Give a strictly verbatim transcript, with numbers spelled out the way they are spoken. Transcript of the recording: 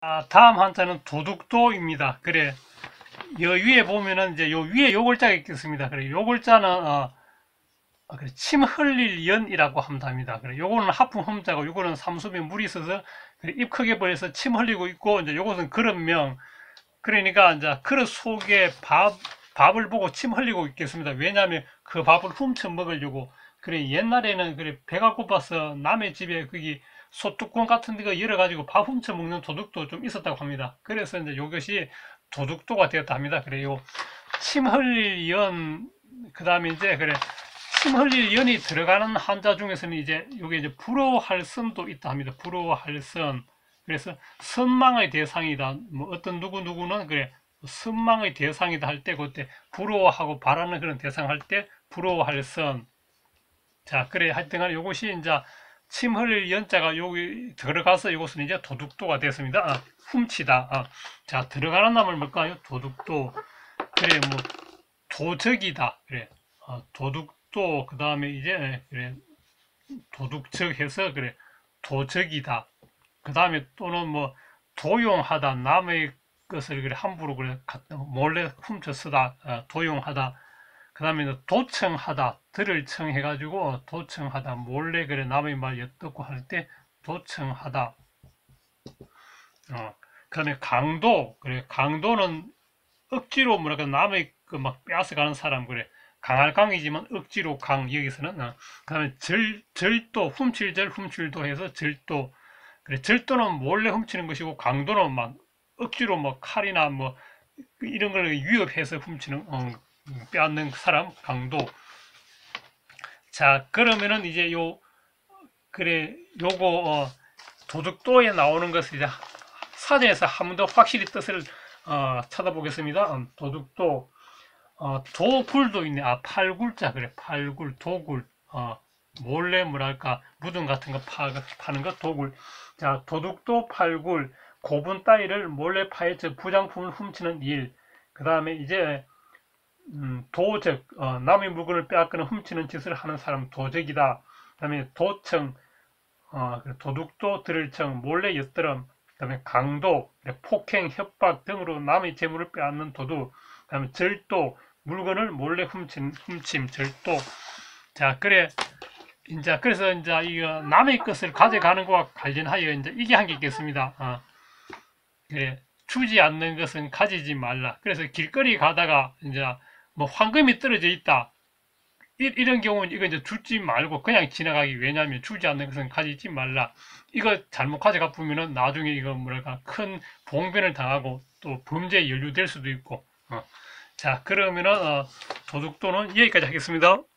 아, 다음 한자는 도둑도입니다. 그래, 여 위에 보면은 이제 요 위에 요 글자가 있겠습니다. 그래, 요 글자는 어, 아, 그래, 침 흘릴 연이라고 합니다. 그래, 요거는 하품 흠자고, 요거는 삼수에 물이 있어서 그래, 입 크게 벌려서 침 흘리고 있고, 이제 요것은 그릇명. 그러니까 이제 그릇 속에 밥 밥을 보고 침 흘리고 있겠습니다. 왜냐하면 그 밥을 훔쳐 먹으려고. 그래, 옛날에는 그래 배가 고파서 남의 집에 거기 소뚜껑 같은 데가 열어가지고 밥 훔쳐 먹는 도둑도 좀 있었다고 합니다. 그래서 이제 이것이 도둑도가 되었다 합니다. 그래요. 침 흘릴 연, 그 다음에 이제, 그래, 침 흘릴 연이 들어가는 한자 중에서는 이제, 요게 이제 부러워할 선도 있다 합니다. 부러워할 선. 그래서, 선망의 대상이다. 뭐, 어떤 누구누구는, 그래, 선망의 대상이다 할 때, 그때, 부러워하고 바라는 그런 대상 할 때, 부러워할 선. 자, 그래, 하여튼 간에 요것이 이제, 침 흘릴 연자가 여기 들어가서 이것은 이제 도둑도가 됐습니다. 아, 훔치다. 아, 자, 들어가는 나물 뭘까요? 도둑도. 그래, 뭐, 도적이다. 그래. 어, 도둑도, 그 다음에 이제, 그래, 도둑적 해서, 그래, 도적이다. 그 다음에 또는 뭐, 도용하다. 남의 것을, 그래, 함부로, 그래, 몰래 훔쳐 쓰다. 어, 도용하다. 그 다음에 도청하다. 들을 청해가지고, 도청하다. 몰래, 그래, 남의 말 엿듣고 할 때, 도청하다. 어, 그 다음에 강도. 그래, 강도는 억지로 뭐랄까 남의 그 막 빼앗아가는 사람 그래 강할 강이지만 억지로 강 여기서는 어. 그다음에 절 절도 훔칠절 훔칠도 해서 절도 그래 절도는 몰래 훔치는 것이고 강도는 막 억지로 뭐 칼이나 뭐 이런 걸 위협해서 훔치는 어, 빼앗는 사람 강도. 자 그러면은 이제 요 그래 요거 어, 도둑도에 나오는 것을 이제 사전에서 한 번 더 확실히 뜻을 어, 찾아보겠습니다. 음, 도둑도 어, 도굴도 있네. 아, 팔굴자, 그래. 팔굴, 도굴. 어, 몰래, 뭐랄까, 무덤 같은 거 파, 파는 거, 도굴. 자, 도둑도 팔굴, 고분 따위를 몰래 파헤쳐 부장품을 훔치는 일. 그 다음에 이제, 음, 도적, 어, 남의 물건을 빼앗거나 훔치는 짓을 하는 사람, 도적이다. 그 다음에 도청, 어, 도둑도 들을청, 몰래 엿들음. 그 다음에 강도, 폭행, 협박 등으로 남의 재물을 빼앗는 도둑. 그 다음에 절도, 물건을 몰래 훔친, 훔침, 절도. 자, 그래, 이제, 그래서 이제 이거 남의 것을 가져가는 것과 관련하여 이제 이게 한 게 있겠습니다. 어, 그래, 주지 않는 것은 가지지 말라. 그래서 길거리 가다가 이제 뭐 황금이 떨어져 있다. 이, 이런 경우는 이거 이제 주지 말고 그냥 지나가기. 왜냐하면 주지 않는 것은 가지지 말라. 이거 잘못 가져가 보면은 나중에 이거 뭐랄까 큰 봉변을 당하고 또 범죄에 연루될 수도 있고. 어. 자, 그러면은 어, 도둑도는 여기까지 하겠습니다.